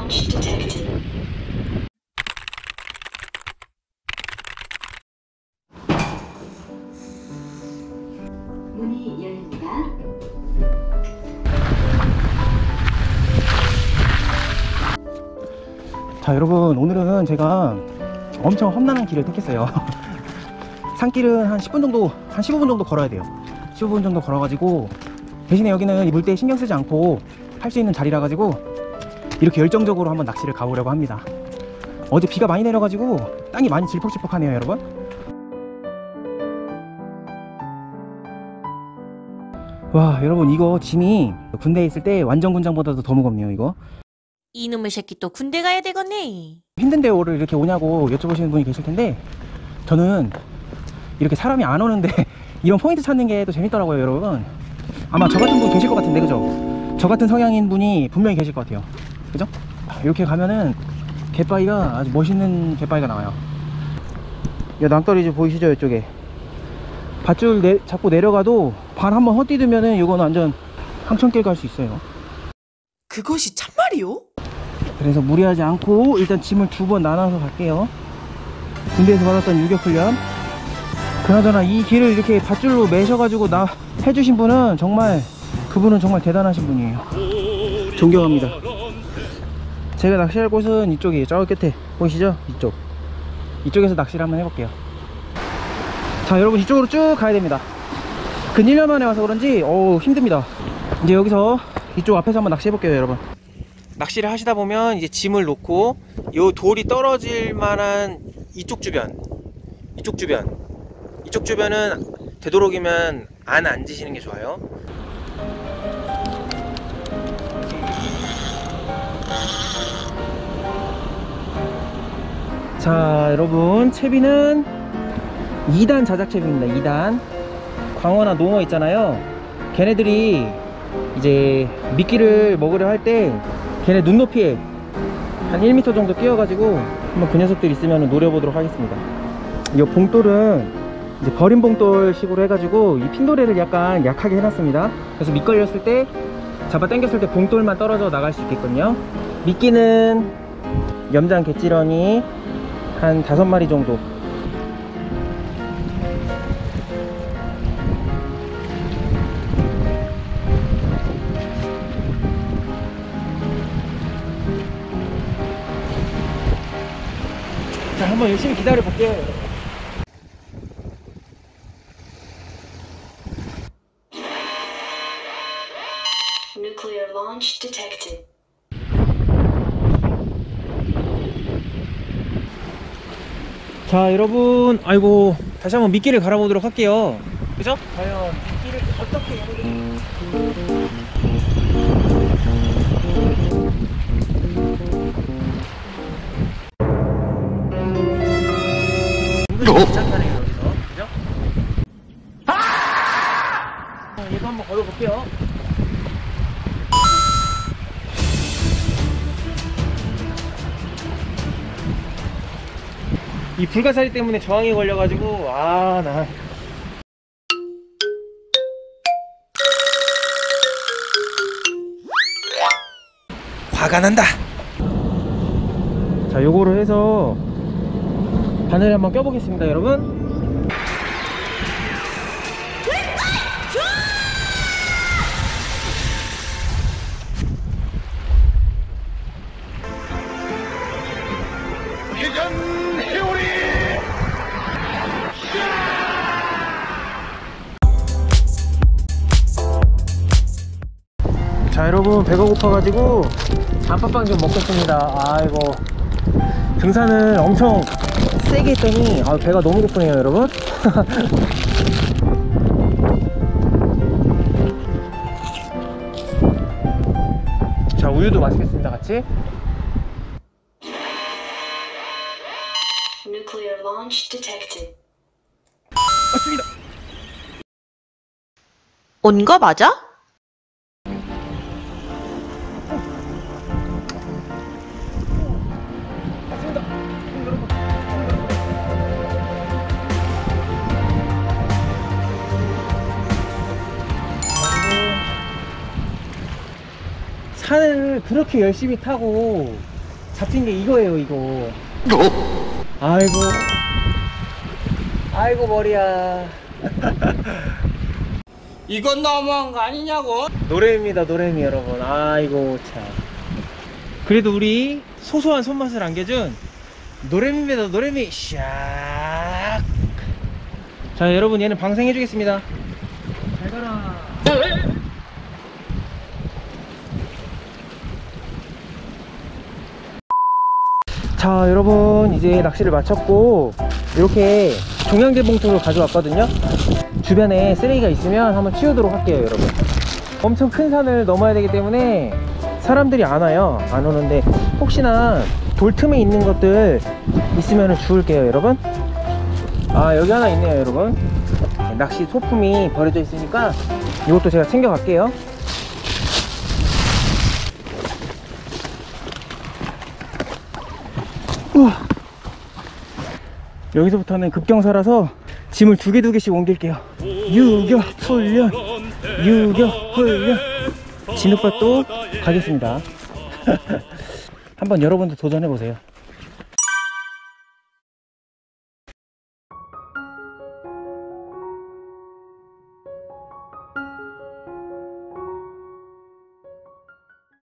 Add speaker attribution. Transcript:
Speaker 1: launch detected. 문이 열립니다.
Speaker 2: 자 여러분, 오늘은 제가 엄청 험난한 길을 택했어요. 산길은 한 10분 정도, 한 15분 정도 걸어야 돼요. 15분 정도 걸어가지고, 대신에 여기는 물때에 신경 쓰지 않고 할 수 있는 자리라 가지고 이렇게 열정적으로 한번 낚시를 가보려고 합니다. 어제 비가 많이 내려가지고 땅이 많이 질퍽질퍽하네요 여러분. 와 여러분, 이거 짐이 군대에 있을 때 완전 군장보다도 더 무겁네요. 이거
Speaker 3: 이놈의 새끼 또 군대 가야 되겠네.
Speaker 2: 힘든데 오를 이렇게 오냐고 여쭤보시는 분이 계실 텐데, 저는 이렇게 사람이 안 오는데 이런 포인트 찾는 게 또 재밌더라고요 여러분. 아마 저 같은 분 계실 것 같은데, 그죠? 저 같은 성향인 분이 분명히 계실 것 같아요. 그죠? 이렇게 가면은 갯바위가 아주 멋있는 갯바위가 나와요. 이 낭떠러지 보이시죠? 이쪽에 밧줄 잡고 내려가도 발 한번 헛디디면은 이건 완전 황천길 갈 수 있어요.
Speaker 3: 그것이 참말이요?
Speaker 2: 그래서 무리하지 않고 일단 짐을 2번 나눠서 갈게요. 군대에서 받았던 유격훈련. 그나저나 이 길을 이렇게 밧줄로 매셔가지고 해주신 분은 정말, 그분은 정말 대단하신 분이에요. 존경합니다. 제가 낚시할 곳은 이쪽이에요. 저 끝에 보이시죠? 이쪽에서 낚시를 한번 해볼게요. 자 여러분, 이쪽으로 쭉 가야 됩니다. 근 1년 만에 와서 그런지 힘듭니다. 이제 여기서 이쪽 앞에서 한번 낚시 해볼게요 여러분. 낚시를 하시다 보면 이제 짐을 놓고 요 돌이 떨어질 만한 이쪽 주변은 되도록이면 안 앉으시는 게 좋아요. 자 여러분, 채비는 2단 자작채비입니다. 2단 광어나 농어 있잖아요. 걔네들이 이제 미끼를 먹으려 할 때 걔네 눈높이에 한 1m 정도 끼워가지고 한번 그 녀석들 있으면 노려보도록 하겠습니다. 이 봉돌은 이제 버린 봉돌 식으로 해가지고 이 핀도레를 약간 약하게 해놨습니다. 그래서 밑 걸렸을 때, 잡아 당겼을 때 봉돌만 떨어져 나갈 수 있겠거든요. 미끼는 염장 갯지렁이 한 5마리 정도. 자, 한번 열심히 기다려 볼게요.
Speaker 1: Nuclear launch detected.
Speaker 2: 자 여러분, 아이고 다시 한번 미끼를 갈아보도록 할게요. 그죠? 과연 미끼를 어떻게 괜찮다네요 여기서. 그죠? 얘도 한번 걸어볼게요. 이 불가사리 때문에 저항이 걸려가지고 나 화가 난다. 자 요거를 해서 바늘에 한번 껴보겠습니다 여러분. 자 여러분, 배가 고파가지고 안빠빵 좀 먹겠습니다. 아이고, 등산을 엄청 세게 했더니 배가 너무 고프네요 여러분. 자 우유도 마시겠습니다 같이.
Speaker 1: Nuclear launch detected.
Speaker 2: 맞습니다.
Speaker 3: 온 거 맞아?
Speaker 2: 산을 그렇게 열심히 타고 잡힌 게 이거예요, 이거. 아이고. 아이고, 머리야.
Speaker 4: 이건 너무한 거 아니냐고?
Speaker 2: 노래입니다, 노래미 여러분. 아이고, 참. 그래도 우리 소소한 손맛을 안겨준 노래미입니다, 노래미. 샥. 자, 여러분, 얘는 방생해주겠습니다. 잘 가라. 자, 여러분, 이제 낚시를 마쳤고 이렇게 종량제 봉투를 가져왔거든요. 주변에 쓰레기가 있으면 한번 치우도록 할게요, 여러분. 엄청 큰 산을 넘어야 되기 때문에 사람들이 안 와요. 안 오는데 혹시나 돌 틈에 있는 것들 있으면 주울게요, 여러분. 아, 여기 하나 있네요, 여러분. 낚시 소품이 버려져 있으니까 이것도 제가 챙겨 갈게요. 우와. 여기서부터는 급경사라서 짐을 두 개씩 옮길게요. 유격훈련, 유격훈련. 진흙밭도 가겠습니다. 한번 여러분도 도전해보세요.